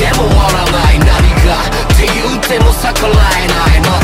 でも終わらない何かって言っても逆らえないま